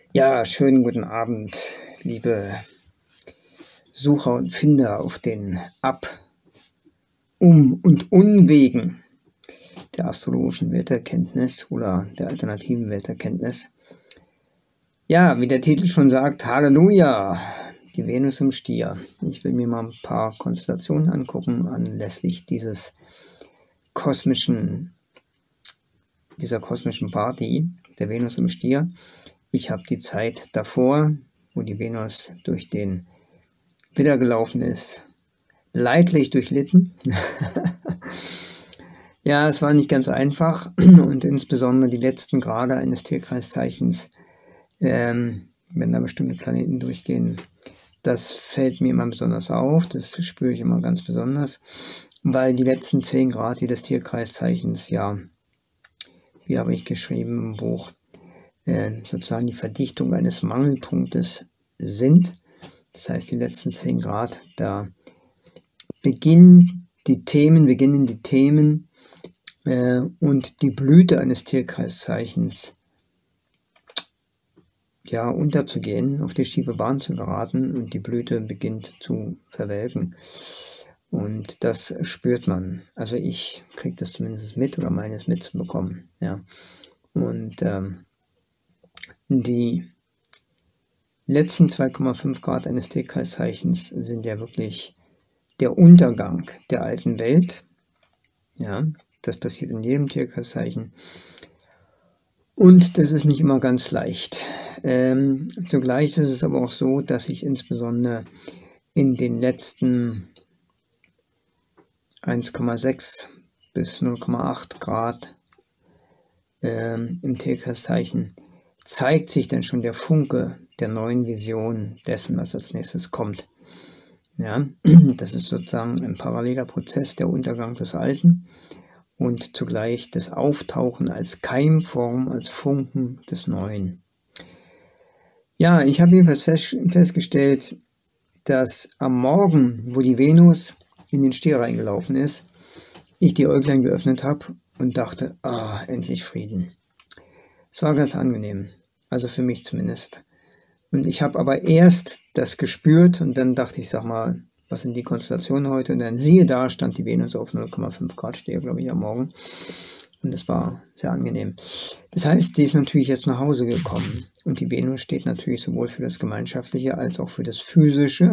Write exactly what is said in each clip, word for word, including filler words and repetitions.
Ja, schönen guten Abend, liebe Sucher und Finder auf den Ab-, Um- und Unwegen der astrologischen Welterkenntnis oder der alternativen Welterkenntnis. Ja, wie der Titel schon sagt, Halleluja, die Venus im Stier. Ich will mir mal ein paar Konstellationen angucken anlässlich dieses kosmischen, dieser kosmischen Party der Venus im Stier. Ich habe die Zeit davor, wo die Venus durch den Widder gelaufen ist, leidlich durchlitten. Ja, es war nicht ganz einfach und insbesondere die letzten Grade eines Tierkreiszeichens, ähm, wenn da bestimmte Planeten durchgehen, das fällt mir immer besonders auf, das spüre ich immer ganz besonders, weil die letzten zehn Grad des Tierkreiszeichens, ja, wie habe ich geschrieben im Buch, äh, sozusagen die Verdichtung eines Mangelpunktes sind. Das heißt, die letzten zehn Grad, da beginnen die Themen, beginnen die Themen äh, und die Blüte eines Tierkreiszeichens ja, unterzugehen, auf die schiefe Bahn zu geraten und die Blüte beginnt zu verwelken. Und das spürt man. Also ich kriege das zumindest mit oder meine es mitzubekommen. Ja. Und ähm, die letzten zwei Komma fünf Grad eines Tierkreiszeichens sind ja wirklich der Untergang der alten Welt. Ja, das passiert in jedem Tierkreiszeichen. Und das ist nicht immer ganz leicht. Ähm, zugleich ist es aber auch so, dass ich insbesondere in den letzten eins Komma sechs bis null Komma acht Grad ähm, im Tierkreiszeichen zeigt sich dann schon der Funke der neuen Vision dessen, was als nächstes kommt. Ja, das ist sozusagen ein paralleler Prozess, der Untergang des Alten und zugleich das Auftauchen als Keimform, als Funken des Neuen. Ja, ich habe jedenfalls fest, festgestellt, dass am Morgen, wo die Venus in den Stier reingelaufen ist, ich die Äuglein geöffnet habe und dachte, ah, endlich Frieden. Es war ganz angenehm, also für mich zumindest. Und ich habe aber erst das gespürt und dann dachte ich, sag mal, was sind die Konstellationen heute? Und dann siehe da, stand die Venus auf null Komma fünf Grad Stier, glaube ich, am Morgen. Und das war sehr angenehm. Das heißt, die ist natürlich jetzt nach Hause gekommen. Und die Venus steht natürlich sowohl für das Gemeinschaftliche als auch für das Physische,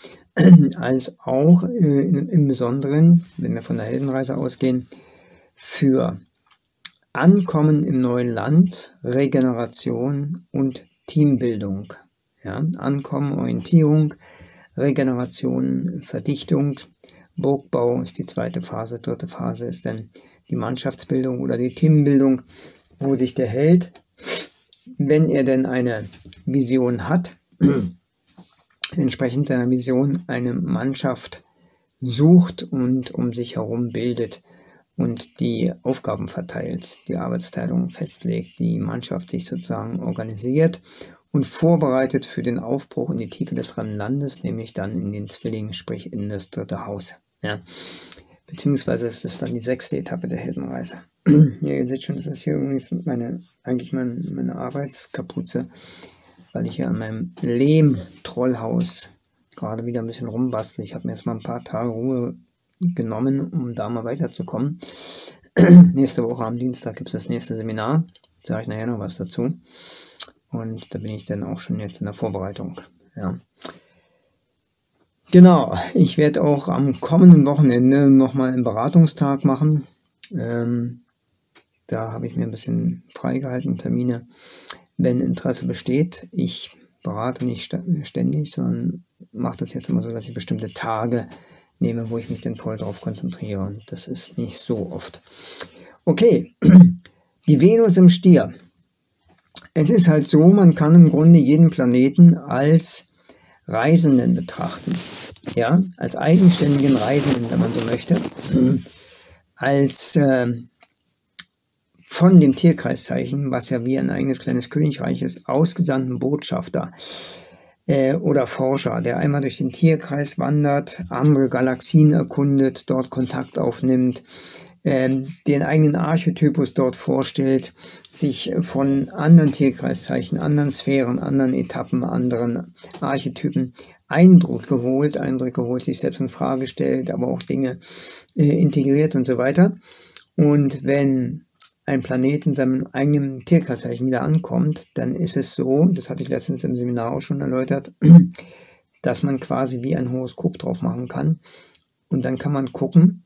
als auch äh, im Besonderen, wenn wir von der Heldenreise ausgehen, für Ankommen im neuen Land, Regeneration und Teambildung. Ja, Ankommen, Orientierung, Regeneration, Verdichtung, Burgbau ist die zweite Phase, dritte Phase ist dann die Mannschaftsbildung oder die Teambildung, wo sich der Held, wenn er denn eine Vision hat, entsprechend seiner Vision eine Mannschaft sucht und um sich herum bildet und die Aufgaben verteilt, die Arbeitsteilung festlegt, die Mannschaft sich sozusagen organisiert und vorbereitet für den Aufbruch in die Tiefe des fremden Landes, nämlich dann in den Zwilling, sprich in das dritte Haus. Ja. Beziehungsweise ist es dann die sechste Etappe der Heldenreise. Ja, ihr seht schon, das ist hier übrigens meine, eigentlich meine, meine Arbeitskapuze, weil ich hier an meinem Lehm-Trollhaus gerade wieder ein bisschen rumbastle. Ich habe mir jetzt mal ein paar Tage Ruhe genommen, um da mal weiterzukommen. Nächste Woche am Dienstag gibt es das nächste Seminar. Da sage ich nachher noch was dazu. Und da bin ich dann auch schon jetzt in der Vorbereitung. Ja. Genau, ich werde auch am kommenden Wochenende nochmal einen Beratungstag machen. Ähm, da habe ich mir ein bisschen freigehalten, Termine, wenn Interesse besteht. Ich berate nicht ständig, sondern mache das jetzt immer so, dass ich bestimmte Tage nehme, wo ich mich dann voll darauf konzentriere. Und das ist nicht so oft. Okay, die Venus im Stier. Es ist halt so, man kann im Grunde jeden Planeten als Reisenden betrachten. Ja, als eigenständigen Reisenden, wenn man so möchte. Als äh, von dem Tierkreiszeichen, was ja wie ein eigenes kleines Königreich ist, ausgesandten Botschafter äh, oder Forscher, der einmal durch den Tierkreis wandert, andere Galaxien erkundet, dort Kontakt aufnimmt, ähm, den eigenen Archetypus dort vorstellt, sich von anderen Tierkreiszeichen, anderen Sphären, anderen Etappen, anderen Archetypen Eindrücke holt, Eindrücke holt, sich selbst in Frage stellt, aber auch Dinge äh, integriert und so weiter. Und wenn ein Planet in seinem eigenen Tierkreiszeichen wieder ankommt, dann ist es so, das hatte ich letztens im Seminar auch schon erläutert, dass man quasi wie ein Horoskop drauf machen kann. Und dann kann man gucken,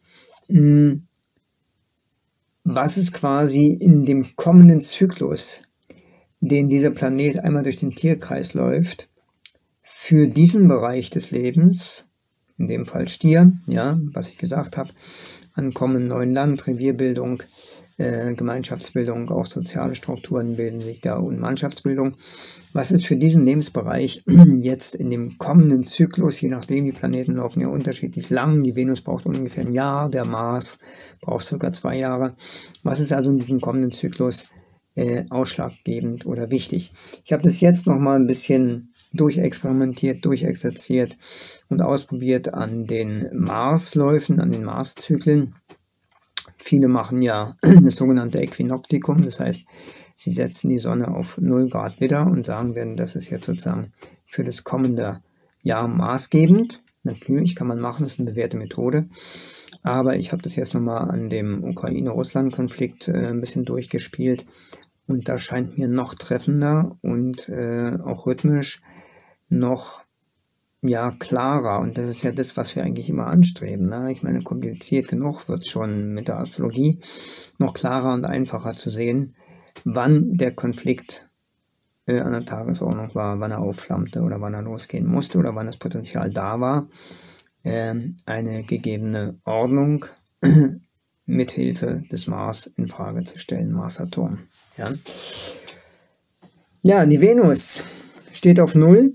was ist quasi in dem kommenden Zyklus, den dieser Planet einmal durch den Tierkreis läuft, für diesen Bereich des Lebens, in dem Fall Stier, ja, was ich gesagt habe, Ankommen im neuen Land, Revierbildung, äh, Gemeinschaftsbildung, auch soziale Strukturen bilden sich da und Mannschaftsbildung. Was ist für diesen Lebensbereich jetzt in dem kommenden Zyklus, je nachdem, die Planeten laufen ja unterschiedlich lang, die Venus braucht ungefähr ein Jahr, der Mars braucht sogar zwei Jahre. Was ist also in diesem kommenden Zyklus äh, ausschlaggebend oder wichtig? Ich habe das jetzt nochmal ein bisschen durchexperimentiert, durchexerziert und ausprobiert an den Marsläufen, an den Marszyklen. Viele machen ja das sogenannte Äquinoktikum, das heißt, sie setzen die Sonne auf null Grad Widder und sagen dann, das ist jetzt sozusagen für das kommende Jahr maßgebend. Natürlich kann man machen, das ist eine bewährte Methode, aber ich habe das jetzt nochmal an dem Ukraine-Russland-Konflikt äh, ein bisschen durchgespielt und da scheint mir noch treffender und äh, auch rhythmisch noch ja, klarer, und das ist ja das, was wir eigentlich immer anstreben. Ne? Ich meine, kompliziert genug wird es schon mit der Astrologie, noch klarer und einfacher zu sehen, wann der Konflikt äh, an der Tagesordnung war, wann er aufflammte oder wann er losgehen musste oder wann das Potenzial da war, äh, eine gegebene Ordnung mithilfe des Mars in Frage zu stellen, Mars-Saturn. Ja? ja, die Venus steht auf Null.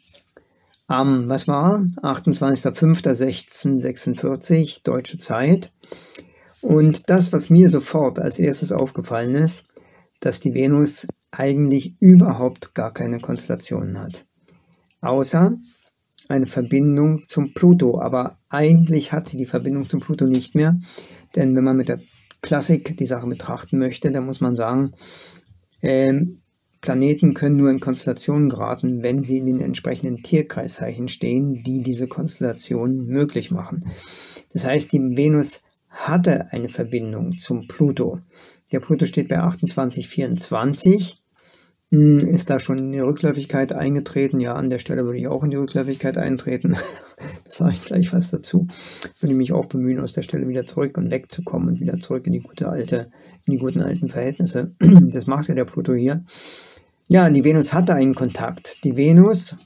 Am, um, was war, achtundzwanzigster fünfter sechzehnhundertsechsundvierzig, deutsche Zeit. Und das, was mir sofort als erstes aufgefallen ist, dass die Venus eigentlich überhaupt gar keine Konstellationen hat. Außer eine Verbindung zum Pluto. Aber eigentlich hat sie die Verbindung zum Pluto nicht mehr. Denn wenn man mit der Klassik die Sache betrachten möchte, dann muss man sagen, ähm, Planeten können nur in Konstellationen geraten, wenn sie in den entsprechenden Tierkreiszeichen stehen, die diese Konstellationen möglich machen. Das heißt, die Venus hatte eine Verbindung zum Pluto. Der Pluto steht bei achtundzwanzig vierundzwanzig, ist da schon in die Rückläufigkeit eingetreten. Ja, an der Stelle würde ich auch in die Rückläufigkeit eintreten. Das sage ich gleich was dazu. Würde mich auch bemühen, aus der Stelle wieder zurück und wegzukommen und wieder zurück in die gute alte, in die guten alten Verhältnisse. Das macht ja der Pluto hier. Ja, die Venus hatte einen Kontakt. Die Venus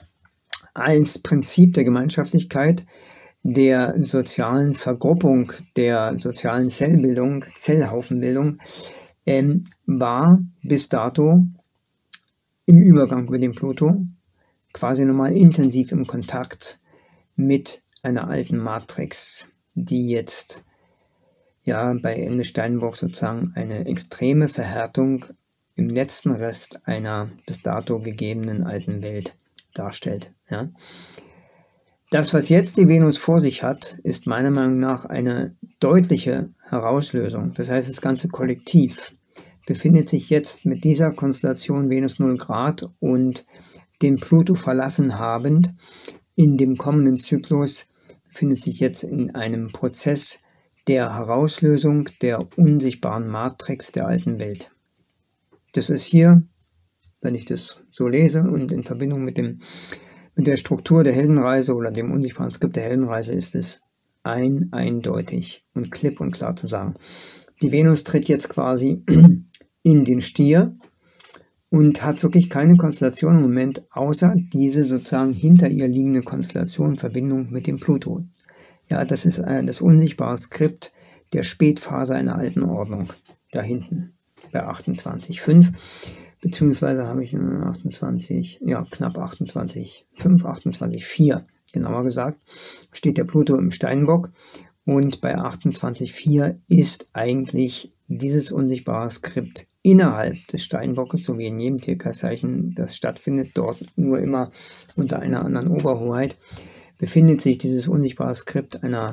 als Prinzip der Gemeinschaftlichkeit, der sozialen Vergruppung, der sozialen Zellbildung, Zellhaufenbildung, ähm, war bis dato im Übergang mit dem Pluto quasi nochmal intensiv im Kontakt mit einer alten Matrix, die jetzt ja bei Ende Steinbock sozusagen eine extreme Verhärtung im letzten Rest einer bis dato gegebenen alten Welt darstellt. Ja. Das, was jetzt die Venus vor sich hat, ist meiner Meinung nach eine deutliche Herauslösung. Das heißt, das ganze Kollektiv befindet sich jetzt mit dieser Konstellation Venus null Grad und den Pluto verlassen habend in dem kommenden Zyklus, befindet sich jetzt in einem Prozess der Herauslösung der unsichtbaren Matrix der alten Welt. Das ist hier, wenn ich das so lese und in Verbindung mit, dem, mit der Struktur der Heldenreise oder dem unsichtbaren Skript der Heldenreise, ist es ein, eindeutig und klipp und klar zu sagen. Die Venus tritt jetzt quasi in den Stier und hat wirklich keine Konstellation im Moment, außer diese sozusagen hinter ihr liegende Konstellation in Verbindung mit dem Pluto. Ja, das ist das unsichtbare Skript der Spätphase einer alten Ordnung, da hinten. Bei achtundzwanzig Komma fünf, beziehungsweise habe ich achtundzwanzig, ja knapp achtundzwanzig Komma fünf, achtundzwanzig Komma vier, genauer gesagt, steht der Pluto im Steinbock und bei achtundzwanzig Komma vier ist eigentlich dieses unsichtbare Skript innerhalb des Steinbockes, so wie in jedem Tierkreiszeichen das stattfindet, dort nur immer unter einer anderen Oberhoheit, befindet sich dieses unsichtbare Skript einer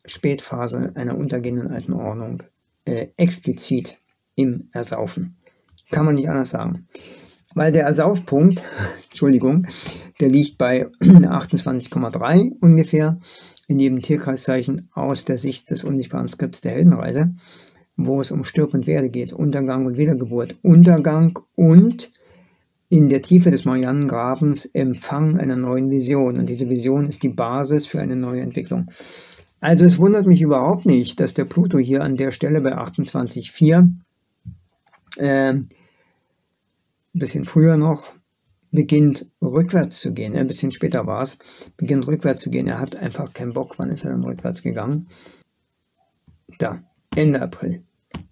Spätphase einer untergehenden alten Ordnung äh, explizit im Ersaufen. Kann man nicht anders sagen. Weil der Ersaufpunkt, Entschuldigung, der liegt bei achtundzwanzig Komma drei ungefähr in jedem Tierkreiszeichen aus der Sicht des unsichtbaren Skripts der Heldenreise, wo es um Stirb und Werde geht, Untergang und Wiedergeburt. Untergang und in der Tiefe des Marianengrabens Empfang einer neuen Vision. Und diese Vision ist die Basis für eine neue Entwicklung. Also es wundert mich überhaupt nicht, dass der Pluto hier an der Stelle bei achtundzwanzig Komma vier äh, ein bisschen früher noch, beginnt rückwärts zu gehen. Ein bisschen später war es, beginnt rückwärts zu gehen. Er hat einfach keinen Bock. Wann ist er dann rückwärts gegangen? Da, Ende April.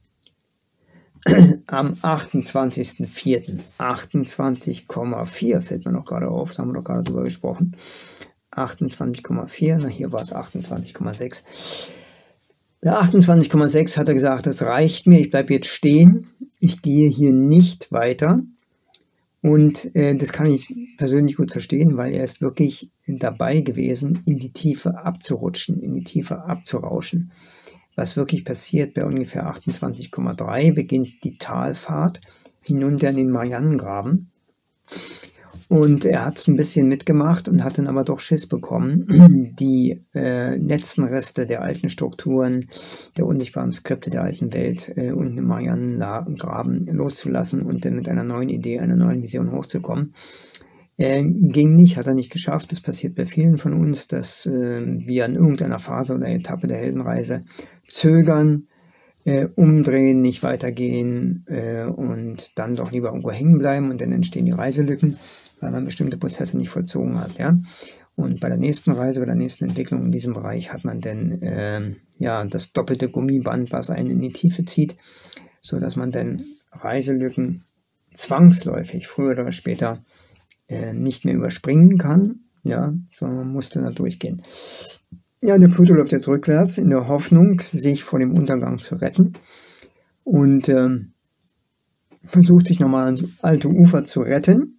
Am achtundzwanzigsten vierten achtundzwanzig Komma vier fällt mir noch gerade auf, da haben wir doch gerade drüber gesprochen. achtundzwanzig Komma vier, na hier war es achtundzwanzig Komma sechs. Bei achtundzwanzig Komma sechs hat er gesagt, das reicht mir, ich bleibe jetzt stehen, ich gehe hier nicht weiter. Und äh, das kann ich persönlich gut verstehen, weil er ist wirklich dabei gewesen, in die Tiefe abzurutschen, in die Tiefe abzurauschen. Was wirklich passiert, bei ungefähr achtundzwanzig Komma drei beginnt die Talfahrt hinunter in den Marianengraben. Und er hat es ein bisschen mitgemacht und hat dann aber doch Schiss bekommen, die äh, letzten Reste der alten Strukturen, der unsichtbaren Skripte der alten Welt äh, unten im Marianengraben loszulassen und dann mit einer neuen Idee, einer neuen Vision hochzukommen. Äh, ging nicht, hat er nicht geschafft. Das passiert bei vielen von uns, dass äh, wir an irgendeiner Phase oder Etappe der Heldenreise zögern, äh, umdrehen, nicht weitergehen äh, und dann doch lieber irgendwo hängen bleiben und dann entstehen die Reiselücken, weil man bestimmte Prozesse nicht vollzogen hat. Ja? Und bei der nächsten Reise, bei der nächsten Entwicklung in diesem Bereich hat man dann äh, ja, das doppelte Gummiband, was einen in die Tiefe zieht, sodass man dann Reiselücken zwangsläufig, früher oder später, äh, nicht mehr überspringen kann, ja, sondern man muss dann da durchgehen. Ja, der Pluto läuft jetzt rückwärts in der Hoffnung, sich vor dem Untergang zu retten und äh, versucht sich nochmal ans alte Ufer zu retten.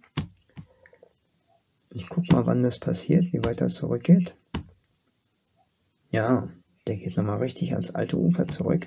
Ich gucke mal, wann das passiert, wie weit das zurückgeht. Ja, der geht nochmal richtig ans alte Ufer zurück.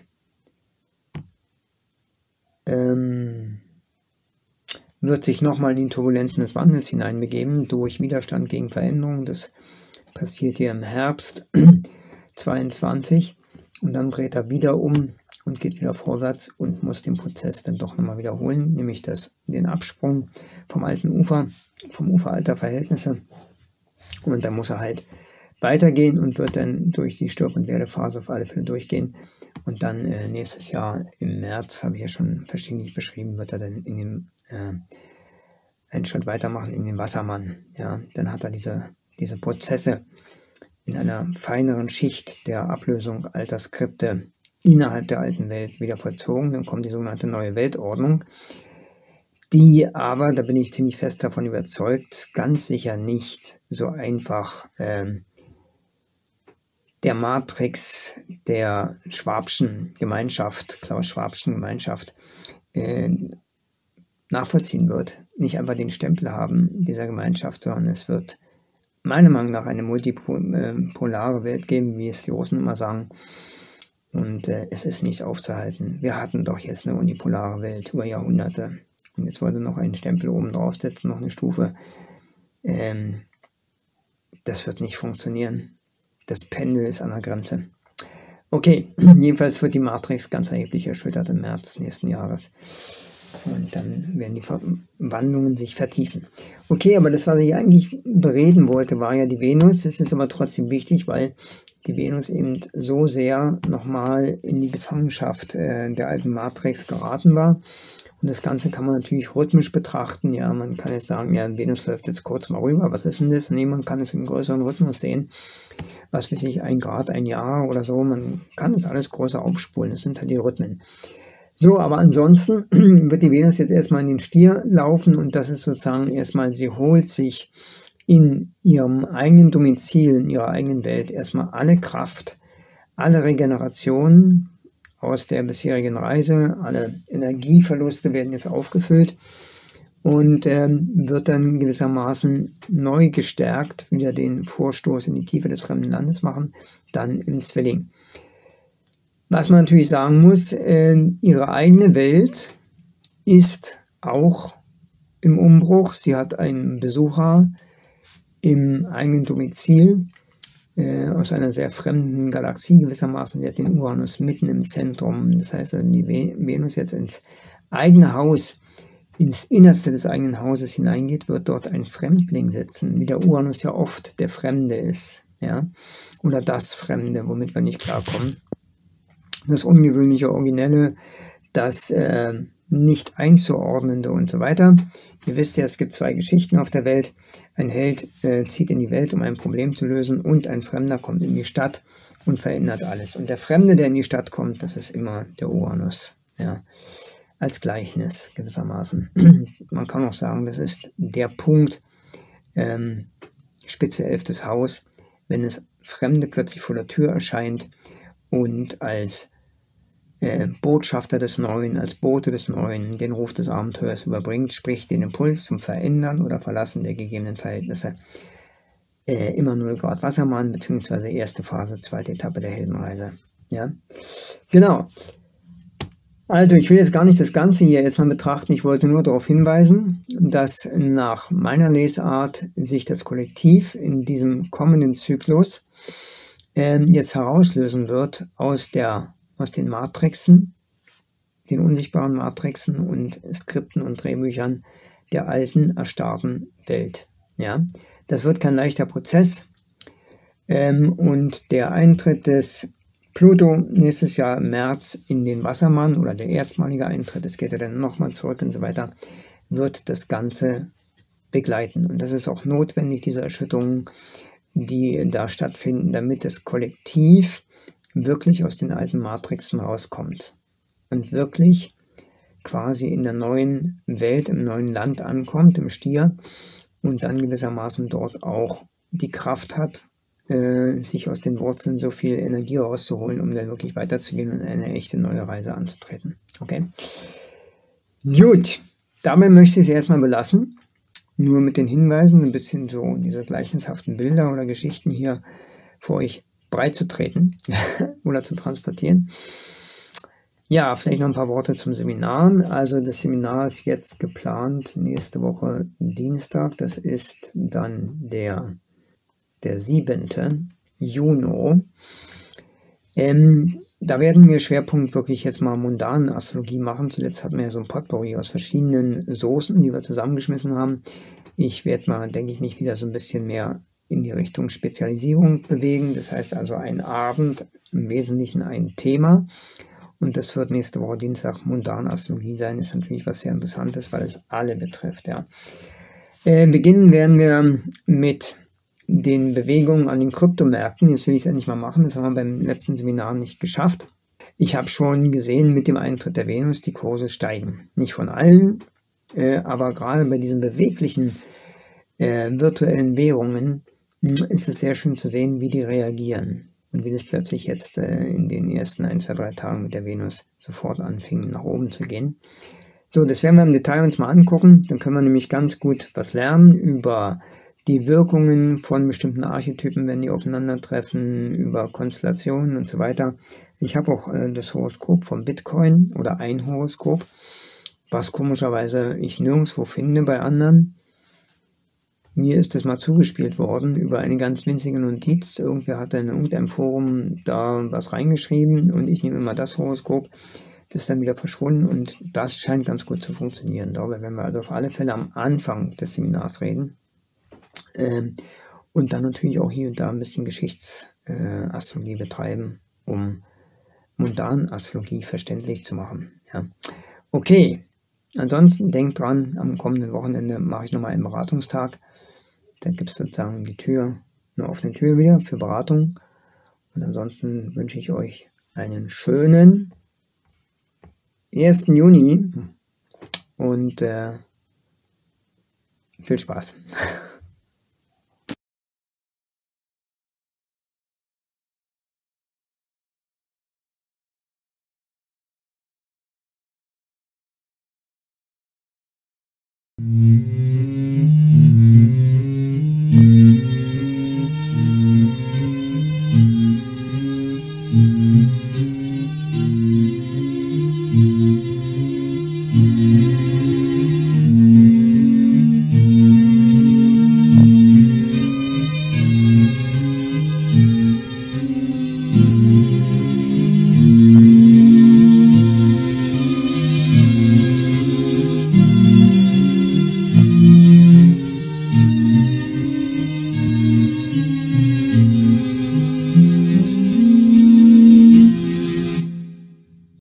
Ähm, wird sich nochmal in die Turbulenzen des Wandels hineinbegeben, durch Widerstand gegen Veränderungen. Das passiert hier im Herbst zweiundzwanzig. Und dann dreht er wieder um und geht wieder vorwärts und muss den Prozess dann doch nochmal wiederholen, nämlich das, den Absprung vom alten Ufer, vom Ufer alter Verhältnisse. Und dann muss er halt weitergehen und wird dann durch die Stirb- und Werdephase auf alle Fälle durchgehen. Und dann äh, nächstes Jahr im März, habe ich ja schon verschiedentlich beschrieben, wird er dann in dem, äh, einen Schritt weitermachen in den Wassermann. Ja, dann hat er diese, diese Prozesse in einer feineren Schicht der Ablösung alter Skripte innerhalb der alten Welt wieder vollzogen. Dann kommt die sogenannte neue Weltordnung, die aber, da bin ich ziemlich fest davon überzeugt, ganz sicher nicht so einfach ähm, der Matrix der Schwabschen Gemeinschaft, Klaus Schwabschen Gemeinschaft, äh, nachvollziehen wird. Nicht einfach den Stempel haben dieser Gemeinschaft, sondern es wird meiner Meinung nach eine multipolare Welt geben, wie es die Russen immer sagen. Und äh, es ist nicht aufzuhalten. Wir hatten doch jetzt eine unipolare Welt über Jahrhunderte. Und jetzt wollte noch einen Stempel oben draufsetzen, noch eine Stufe. Ähm, das wird nicht funktionieren. Das Pendel ist an der Grenze. Okay, jedenfalls wird die Matrix ganz erheblich erschüttert im März nächsten Jahres. Und dann werden die Verwandlungen sich vertiefen. Okay, aber das, was ich eigentlich bereden wollte, war ja die Venus. Das ist aber trotzdem wichtig, weil die Venus eben so sehr nochmal in die Gefangenschaft äh, der alten Matrix geraten war. Und das Ganze kann man natürlich rhythmisch betrachten. Ja, man kann jetzt sagen, ja, Venus läuft jetzt kurz mal rüber. Was ist denn das? Nee, man kann es im größeren Rhythmus sehen. Was weiß ich, ein Grad, ein Jahr oder so. Man kann das alles größer aufspulen. Das sind halt die Rhythmen. So, aber ansonsten wird die Venus jetzt erstmal in den Stier laufen und das ist sozusagen erstmal, sie holt sich in ihrem eigenen Domizil, in ihrer eigenen Welt erstmal alle Kraft, alle Regeneration aus der bisherigen Reise, alle Energieverluste werden jetzt aufgefüllt und ähm, wird dann gewissermaßen neu gestärkt, wieder den Vorstoß in die Tiefe des fremden Landes machen, dann im Zwilling. Was man natürlich sagen muss, äh, ihre eigene Welt ist auch im Umbruch. Sie hat einen Besucher im eigenen Domizil äh, aus einer sehr fremden Galaxie gewissermaßen. Sie hat den Uranus mitten im Zentrum. Das heißt, wenn die Venus jetzt ins eigene Haus, ins Innerste des eigenen Hauses hineingeht, wird dort ein Fremdling sitzen, wie der Uranus ja oft der Fremde ist, ja, oder das Fremde, womit wir nicht klarkommen. Das Ungewöhnliche, Originelle, das äh, nicht einzuordnende und so weiter. Ihr wisst ja, es gibt zwei Geschichten auf der Welt. Ein Held äh, zieht in die Welt, um ein Problem zu lösen, und ein Fremder kommt in die Stadt und verändert alles. Und der Fremde, der in die Stadt kommt, das ist immer der Uranus, ja, als Gleichnis gewissermaßen. Man kann auch sagen, das ist der Punkt, ähm, Spitze elftes Haus, wenn es Fremde plötzlich vor der Tür erscheint und als äh, Botschafter des Neuen, als Bote des Neuen den Ruf des Abenteuers überbringt, sprich den Impuls zum Verändern oder Verlassen der gegebenen Verhältnisse. Äh, immer null Grad Wassermann, beziehungsweise erste Phase, zweite Etappe der Heldenreise. Ja, genau. Also ich will jetzt gar nicht das Ganze hier erstmal betrachten, ich wollte nur darauf hinweisen, dass nach meiner Lesart sich das Kollektiv in diesem kommenden Zyklus äh, jetzt herauslösen wird aus, der, aus den Matrixen, den unsichtbaren Matrixen und Skripten und Drehbüchern der alten, erstarrten Welt. Ja? Das wird kein leichter Prozess ähm, und der Eintritt des Pluto nächstes Jahr im März in den Wassermann oder der erstmalige Eintritt, es geht ja dann nochmal zurück und so weiter, wird das Ganze begleiten. Und das ist auch notwendig, diese Erschütterungen, die da stattfinden, damit das Kollektiv wirklich aus den alten Matrixen rauskommt und wirklich quasi in der neuen Welt, im neuen Land ankommt, im Stier, und dann gewissermaßen dort auch die Kraft hat, sich aus den Wurzeln so viel Energie rauszuholen, um dann wirklich weiterzugehen und eine echte neue Reise anzutreten. Okay? Gut, dabei möchte ich es erstmal belassen. Nur mit den Hinweisen, ein bisschen so diese gleichnishaften Bilder oder Geschichten hier vor euch breit zu treten oder zu transportieren. Ja, vielleicht noch ein paar Worte zum Seminar. Also das Seminar ist jetzt geplant nächste Woche Dienstag. Das ist dann der der siebente Juni. Ähm, da werden wir Schwerpunkt wirklich jetzt mal mundanen Astrologie machen. Zuletzt hatten wir ja so ein Potpourri aus verschiedenen Soßen, die wir zusammengeschmissen haben. Ich werde mal, denke ich, mich wieder so ein bisschen mehr in die Richtung Spezialisierung bewegen. Das heißt also ein Abend, im Wesentlichen ein Thema. Und das wird nächste Woche Dienstag mundane Astrologie sein. Ist natürlich was sehr Interessantes, weil es alle betrifft. Ja. Äh, beginnen werden wir mit den Bewegungen an den Kryptomärkten. Jetzt will ich es endlich mal machen, das haben wir beim letzten Seminar nicht geschafft. Ich habe schon gesehen, mit dem Eintritt der Venus die Kurse steigen. Nicht von allen, äh, aber gerade bei diesen beweglichen äh, virtuellen Währungen mh, ist es sehr schön zu sehen, wie die reagieren und wie das plötzlich jetzt äh, in den ersten ein, zwei, drei Tagen mit der Venus sofort anfing, nach oben zu gehen. So, das werden wir im Detail uns mal angucken. Dann können wir nämlich ganz gut was lernen über die Wirkungen von bestimmten Archetypen, wenn die aufeinandertreffen, über Konstellationen und so weiter. Ich habe auch äh, das Horoskop vom Bitcoin oder ein Horoskop, was komischerweise ich nirgendwo finde bei anderen. Mir ist das mal zugespielt worden über eine ganz winzige Notiz. Irgendwer hat in irgendeinem Forum da was reingeschrieben und ich nehme immer das Horoskop. Das ist dann wieder verschwunden und das scheint ganz gut zu funktionieren. Darüber werden wir also auf alle Fälle am Anfang des Seminars reden. Ähm, und dann natürlich auch hier und da ein bisschen Geschichtsastrologie äh, betreiben, um Mundanastrologie verständlich zu machen. Ja. Okay, ansonsten denkt dran, am kommenden Wochenende mache ich nochmal einen Beratungstag. Da gibt es sozusagen die Tür, eine offene Tür wieder für Beratung. Und ansonsten wünsche ich euch einen schönen ersten Juni und äh, viel Spaß.